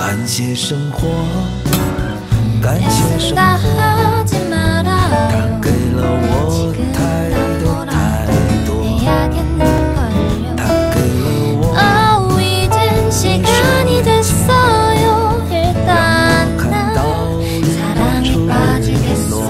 感谢生活，感谢生活，它给了我太多太多，它给了我 시간이 됐어요. 일단 난 사랑에 빠지겠어.